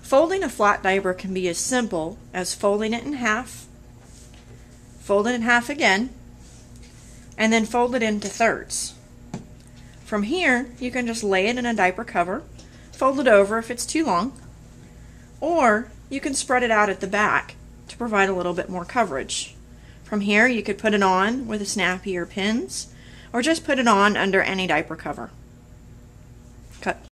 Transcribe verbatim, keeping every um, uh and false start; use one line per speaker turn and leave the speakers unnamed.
Folding a flat diaper can be as simple as folding it in half, fold it in half again, and then fold it into thirds. From here, you can just lay it in a diaper cover, fold it over if it's too long, or you can spread it out at the back to provide a little bit more coverage. From here, you could put it on with a snappy or pins, or just put it on under any diaper cover. Cut.